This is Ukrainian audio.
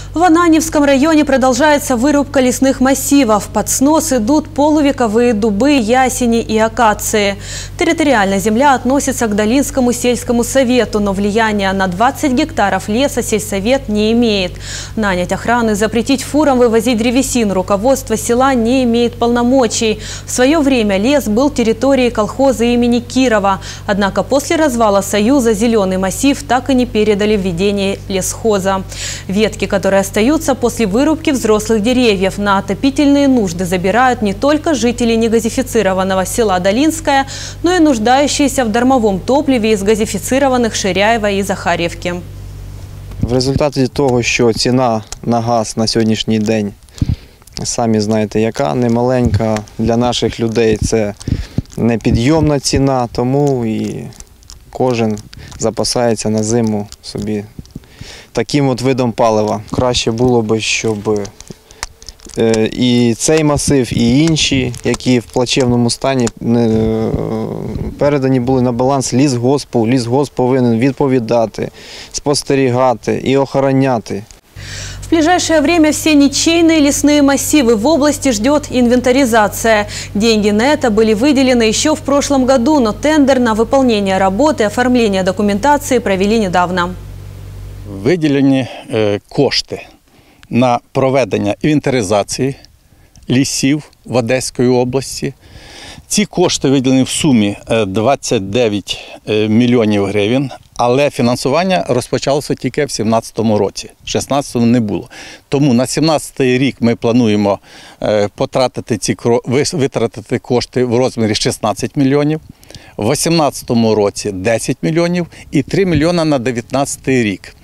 В Ананьевском районе продолжается вырубка лесных массивов. Под снос идут полувековые дубы, ясени и акации. Территориально земля относится к Долинскому сельскому совету, но влияния на 20 гектаров леса сельсовет не имеет. Нанять охрану и запретить фурам вывозить древесину руководство села не имеет полномочий. В свое время лес был территорией колхоза имени Кирова. Однако после развала Союза зеленый массив так и не передали в ведение лесхоза. Ветки, которые остаются после вырубки взрослых деревьев, на отопительные нужды забирают не только жители негазифицированного села Долинское, но и нуждающиеся в дармовом топливе из газифицированных Ширяева и Захарівки. В результаті того, що ціна на газ на сьогоднішній день, самі знаєте яка, немаленька, для наших людей це непідйомна ціна, тому і кожен запасається на зиму собі таким от видом палива. Краще було б, щоб і цей масив, і інші, які в плачевному стані, передані були на баланс лісгоспу. Лісгосп повинен відповідати, спостерігати і охороняти. В ближайшее время все ничейные лесные массивы в области ждет инвентаризация. Деньги на это были выделены еще в прошлом году, но тендер на выполнение работы и оформление документации провели недавно. Виділені кошти на проведення інвентаризації лісів в Одеській області. Ці кошти виділені в сумі 29 мільйонів гривень, але фінансування розпочалося тільки в 2017 році, в 2016 не було. Тому на 2017 рік ми плануємо витратити кошти в розмірі 16 мільйонів, в 2018 році 10 мільйонів і 3 мільйони на 2019 рік.